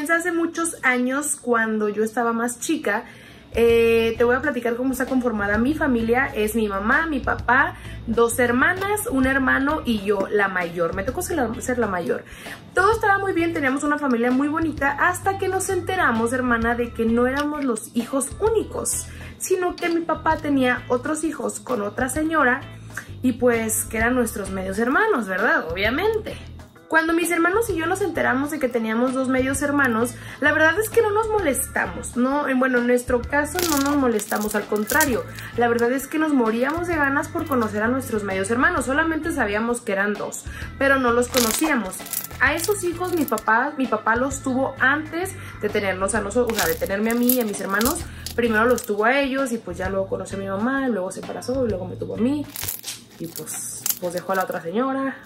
comienza hace muchos años, cuando yo estaba más chica. Te voy a platicar cómo está conformada mi familia. Es mi mamá, mi papá, 2 hermanas, un hermano y yo, la mayor. Me tocó ser la mayor. Todo estaba muy bien, teníamos una familia muy bonita, hasta que nos enteramos, hermana, de que no éramos los hijos únicos, sino que mi papá tenía otros hijos con otra señora y pues que eran nuestros medios hermanos, ¿verdad? Obviamente. Cuando mis hermanos y yo nos enteramos de que teníamos 2 medios hermanos, la verdad es que no nos molestamos, ¿no? Bueno, en nuestro caso no nos molestamos, al contrario, la verdad es que nos moríamos de ganas por conocer a nuestros medios hermanos. Solamente sabíamos que eran 2, pero no los conocíamos. A esos hijos mi papá los tuvo antes de tenernos a nosotros, o sea, de tenerme a mí y a mis hermanos. Primero los tuvo a ellos y pues ya luego conoció a mi mamá, luego se embarazó y luego me tuvo a mí y pues dejó a la otra señora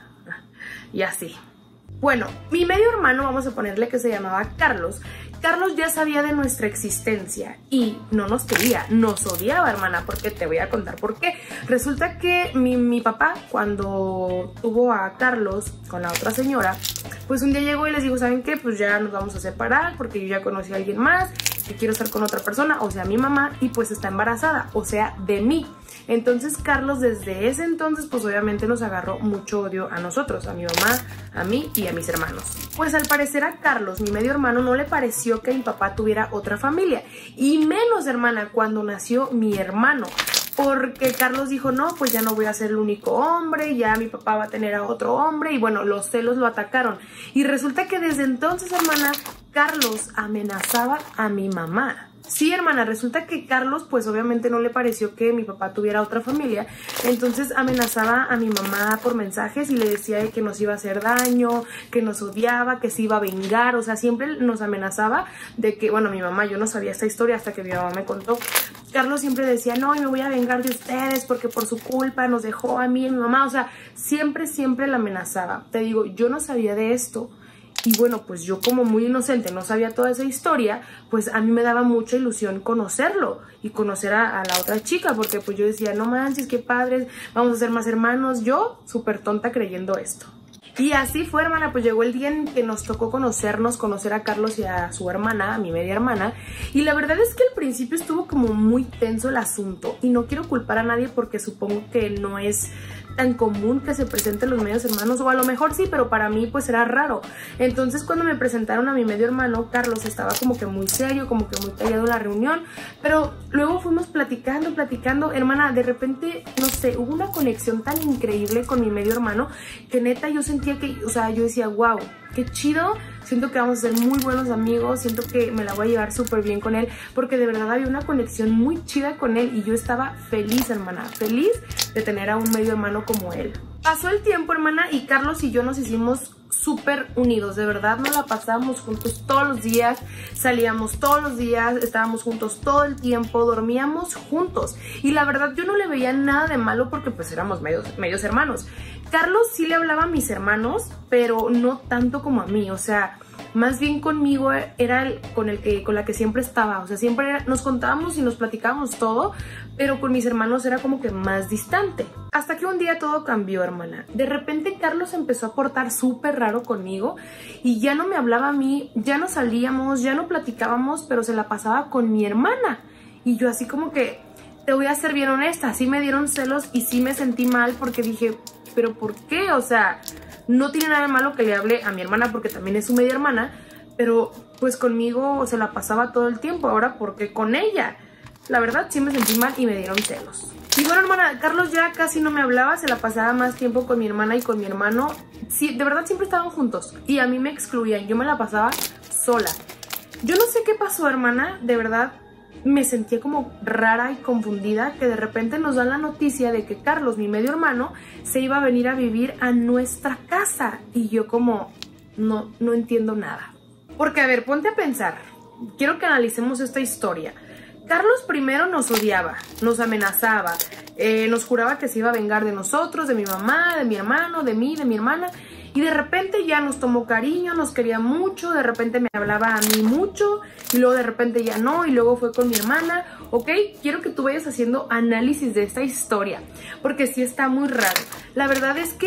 y así. Bueno, mi medio hermano, vamos a ponerle que se llamaba Carlos. Carlos ya sabía de nuestra existencia y no nos quería, nos odiaba, hermana, porque te voy a contar por qué. Resulta que mi papá, cuando tuvo a Carlos con la otra señora, pues un día llegó y les dijo, ¿saben qué? Pues ya nos vamos a separar porque yo ya conocí a alguien más que quiero estar con otra persona, o sea, mi mamá, y pues está embarazada, o sea, de mí. Entonces Carlos desde ese entonces pues obviamente nos agarró mucho odio a nosotros, a mi mamá, a mí y a mis hermanos. Pues al parecer a Carlos, mi medio hermano, no le pareció que mi papá tuviera otra familia, y menos, hermana, cuando nació mi hermano. Porque Carlos dijo, no, pues ya no voy a ser el único hombre, ya mi papá va a tener a otro hombre, y bueno, los celos lo atacaron. Y resulta que desde entonces, hermana, Carlos amenazaba a mi mamá. Sí, hermana, resulta que Carlos pues obviamente no le pareció que mi papá tuviera otra familia, entonces amenazaba a mi mamá por mensajes y le decía de que nos iba a hacer daño, que nos odiaba, que se iba a vengar, o sea, siempre nos amenazaba de que, bueno, mi mamá, yo no sabía esta historia hasta que mi mamá me contó. Carlos siempre decía, no, me voy a vengar de ustedes porque por su culpa nos dejó a mí y a mi mamá, o sea, siempre la amenazaba. Te digo, yo no sabía de esto. Y bueno, pues yo como muy inocente no sabía toda esa historia, pues a mí me daba mucha ilusión conocerlo y conocer a la otra chica, porque pues yo decía, no manches, qué padres, vamos a ser más hermanos. Yo súper tonta creyendo esto. Y así fue, hermana, pues llegó el día en que nos tocó conocer a Carlos y a su hermana, a mi media hermana, y la verdad es que al principio estuvo como muy tenso el asunto, y no quiero culpar a nadie porque supongo que no es tan común que se presenten los medios hermanos, o a lo mejor sí, pero para mí pues era raro. Entonces cuando me presentaron a mi medio hermano, Carlos estaba como que muy serio, como que muy callado en la reunión, pero luego fuimos platicando, hermana, de repente, no sé, hubo una conexión tan increíble con mi medio hermano, que neta yo sentía que, o sea, yo decía, wow, qué chido, siento que vamos a ser muy buenos amigos, siento que me la voy a llevar súper bien con él, porque de verdad había una conexión muy chida con él y yo estaba feliz, hermana, feliz de tener a un medio hermano como él. Pasó el tiempo, hermana, y Carlos y yo nos hicimos súper unidos, de verdad nos la pasábamos juntos todos los días, salíamos todos los días, estábamos juntos todo el tiempo, dormíamos juntos, y la verdad yo no le veía nada de malo porque pues éramos medios hermanos. Carlos sí le hablaba a mis hermanos, pero no tanto como a mí, o sea, más bien conmigo era con la que siempre estaba, o sea, siempre nos contábamos y nos platicábamos todo, pero con mis hermanos era como que más distante. Hasta que un día todo cambió, hermana. De repente Carlos empezó a portar súper raro conmigo y ya no me hablaba a mí, ya no salíamos, ya no platicábamos, pero se la pasaba con mi hermana. Y yo así como que, te voy a ser bien honesta, sí me dieron celos y sí me sentí mal porque dije, ¿pero por qué? O sea, no tiene nada de malo que le hable a mi hermana porque también es su media hermana, pero pues conmigo se la pasaba todo el tiempo, ahora ¿por qué con ella? La verdad sí me sentí mal y me dieron celos. Y bueno, hermana, Carlos ya casi no me hablaba, se la pasaba más tiempo con mi hermana y con mi hermano. Sí, de verdad siempre estaban juntos y a mí me excluían, yo me la pasaba sola. Yo no sé qué pasó, hermana, de verdad me sentía como rara y confundida, que de repente nos dan la noticia de que Carlos, mi medio hermano, se iba a venir a vivir a nuestra casa. Y yo como, no entiendo nada. Porque a ver, ponte a pensar, quiero que analicemos esta historia. Carlos primero nos odiaba, nos amenazaba, nos juraba que se iba a vengar de nosotros, de mi mamá, de mi hermano, de mí, de mi hermana. Y de repente ya nos tomó cariño, nos quería mucho, de repente me hablaba a mí mucho, y luego de repente ya no, y luego fue con mi hermana, ¿ok? Quiero que tú vayas haciendo análisis de esta historia, porque sí está muy raro. La verdad es que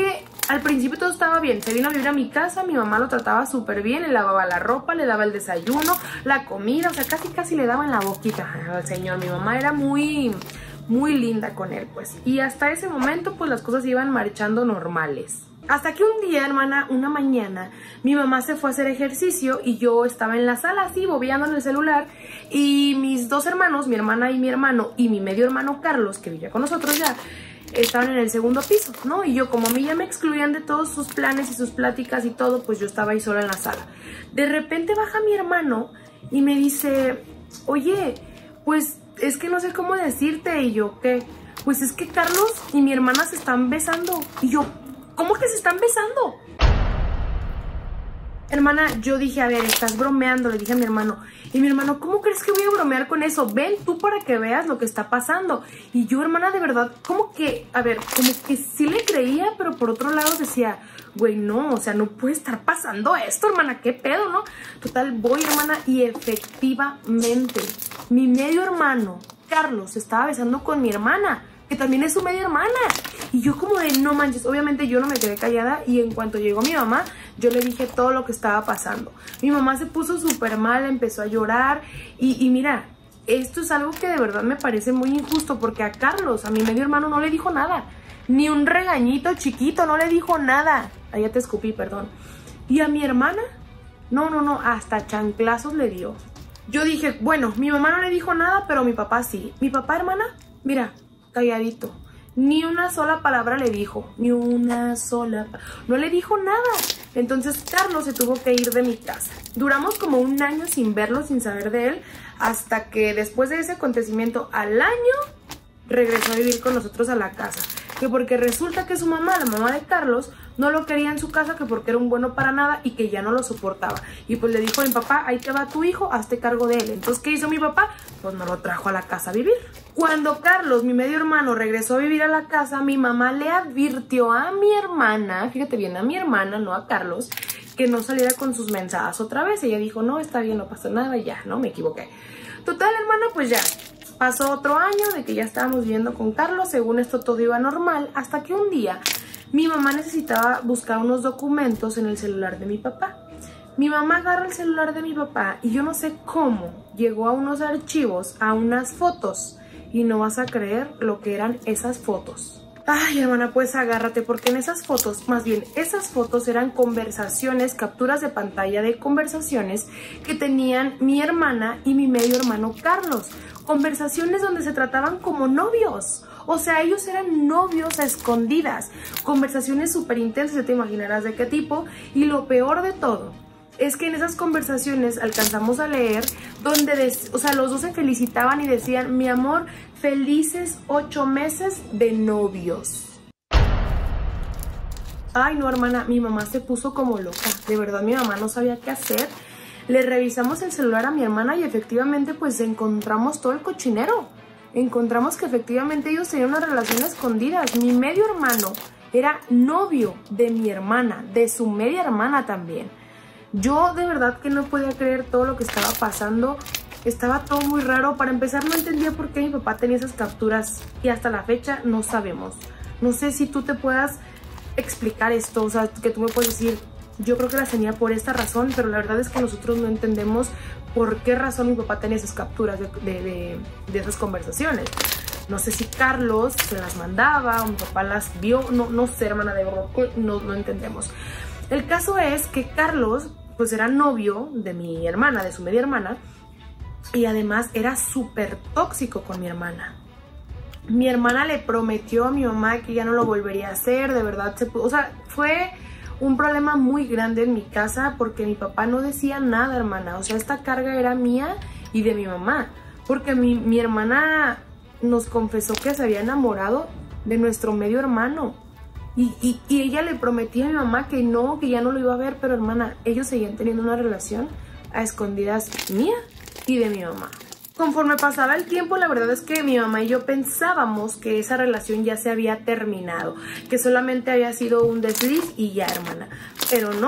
Al principio todo estaba bien, se vino a vivir a mi casa, mi mamá lo trataba súper bien, le lavaba la ropa, le daba el desayuno, la comida, o sea, casi le daba en la boquita al señor. Mi mamá era muy linda con él, pues. Y hasta ese momento, pues las cosas iban marchando normales. Hasta que un día, hermana, una mañana, mi mamá se fue a hacer ejercicio y yo estaba en la sala así, bobeando en el celular, y mis dos hermanos, mi hermana y mi hermano, y mi medio hermano Carlos, que vivía con nosotros ya, estaban en el segundo piso, ¿no? Y yo, como a mí ya me excluían de todos sus planes y sus pláticas y todo, pues yo estaba ahí sola en la sala. De repente baja mi hermano y me dice, oye, pues es que no sé cómo decirte. Y yo, ¿qué? Pues es que Carlos y mi hermana se están besando. Y yo, ¿cómo que se están besando? Hermana, yo dije, a ver, estás bromeando, le dije a mi hermano. Y mi hermano, ¿cómo crees que voy a bromear con eso? Ven tú para que veas lo que está pasando. Y yo, hermana, de verdad, como que, a ver, como que sí le creía, pero por otro lado decía, güey, no, o sea, no puede estar pasando esto, hermana, qué pedo, ¿no? Total, voy, hermana, y efectivamente, mi medio hermano, Carlos, se estaba besando con mi hermana, que también es su media hermana. Y yo como de, no manches, obviamente yo no me quedé callada, y en cuanto llegó mi mamá, yo le dije todo lo que estaba pasando. Mi mamá se puso súper mal, empezó a llorar, y mira, esto es algo que de verdad me parece muy injusto, porque a Carlos, a mi medio hermano, no le dijo nada, ni un regañito chiquito, no le dijo nada. Ahí ya te escupí, perdón. Y a mi hermana, no, hasta chanclazos le dio. Yo dije, bueno, mi mamá no le dijo nada, pero mi papá sí. Mi papá, hermana, mira, calladito. Ni una sola palabra le dijo, ni una sola, no le dijo nada. Entonces Carlos se tuvo que ir de mi casa. Duramos como un año sin verlo, sin saber de él, hasta que después de ese acontecimiento, al año, regresó a vivir con nosotros a la casa. Que porque resulta que su mamá, la mamá de Carlos, no lo quería en su casa, que porque era un bueno para nada y que ya no lo soportaba. Y pues le dijo a mi papá, ahí te va tu hijo, hazte cargo de él. Entonces, ¿qué hizo mi papá? Pues no lo trajo a la casa a vivir. Cuando Carlos, mi medio hermano, regresó a vivir a la casa, mi mamá le advirtió a mi hermana, fíjate bien, a mi hermana, no a Carlos, que no saliera con sus mensajes otra vez. Ella dijo, no, está bien, no pasa nada, y ya, no, me equivoqué. Total, hermana, pues ya. Pasó otro año de que ya estábamos viviendo con Carlos, según esto todo iba normal, hasta que un día mi mamá necesitaba buscar unos documentos en el celular de mi papá. Mi mamá agarra el celular de mi papá y yo no sé cómo llegó a unos archivos, a unas fotos, y no vas a creer lo que eran esas fotos. Ay, hermana, pues agárrate, porque en esas fotos, más bien, esas fotos eran conversaciones, capturas de pantalla de conversaciones que tenían mi hermana y mi medio hermano Carlos. Conversaciones donde se trataban como novios. O sea, ellos eran novios a escondidas. Conversaciones súper intensas, ya te imaginarás de qué tipo. Y lo peor de todo es que en esas conversaciones alcanzamos a leer donde, o sea, los dos se felicitaban y decían, mi amor, felices 8 meses de novios. Ay, no, hermana, mi mamá se puso como loca. De verdad, mi mamá no sabía qué hacer. Le revisamos el celular a mi hermana y efectivamente pues encontramos todo el cochinero. Encontramos que efectivamente ellos tenían una relación escondida. Mi medio hermano era novio de mi hermana, de su media hermana también. Yo de verdad que no podía creer todo lo que estaba pasando. Estaba todo muy raro. Para empezar, no entendía por qué mi papá tenía esas capturas y hasta la fecha no sabemos. No sé si tú te puedas explicar esto, o sea, que tú me puedes decir, yo creo que las tenía por esta razón, pero la verdad es que nosotros no entendemos por qué razón mi papá tenía esas capturas de esas conversaciones. No sé si Carlos se las mandaba o mi papá las vio, no sé, hermana, de verdad que no entendemos. El caso es que Carlos pues era novio de mi hermana, de su media hermana, y además era súper tóxico con mi hermana. Mi hermana le prometió a mi mamá que ya no lo volvería a hacer, de verdad, o sea, fue un problema muy grande en mi casa porque mi papá no decía nada, hermana. O sea, esta carga era mía y de mi mamá, porque mi hermana nos confesó que se había enamorado de nuestro medio hermano y ella le prometía a mi mamá que ya no lo iba a ver, pero hermana, ellos seguían teniendo una relación a escondidas mía y de mi mamá. Conforme pasaba el tiempo, la verdad es que mi mamá y yo pensábamos que esa relación ya se había terminado, que solamente había sido un desliz y ya, hermana. Pero no,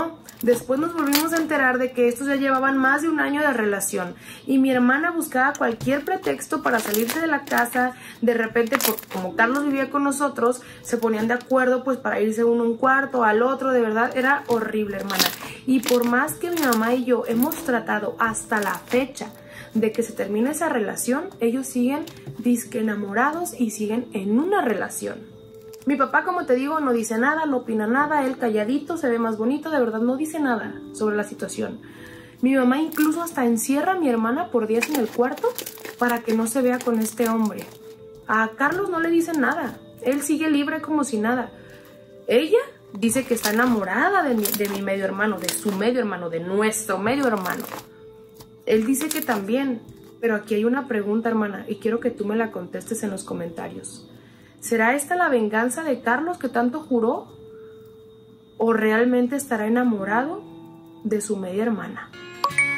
Después nos volvimos a enterar de que estos ya llevaban más de un año de relación y mi hermana buscaba cualquier pretexto para salirse de la casa. De repente, como Carlos vivía con nosotros, se ponían de acuerdo pues para irse uno a un cuarto, al otro. De verdad era horrible, hermana. Y por más que mi mamá y yo hemos tratado hasta la fecha de que se termine esa relación, ellos siguen disque enamorados y siguen en una relación. Mi papá, como te digo, no dice nada, no opina nada, él calladito, se ve más bonito, de verdad no dice nada sobre la situación. Mi mamá incluso hasta encierra a mi hermana por días en el cuarto para que no se vea con este hombre. A Carlos no le dice nada, él sigue libre como si nada. Ella dice que está enamorada de mi medio hermano, de su medio hermano, de nuestro medio hermano. Él dice que también, pero aquí hay una pregunta, hermana, y quiero que tú me la contestes en los comentarios. ¿Será esta la venganza de Carlos que tanto juró? ¿O realmente estará enamorado de su media hermana?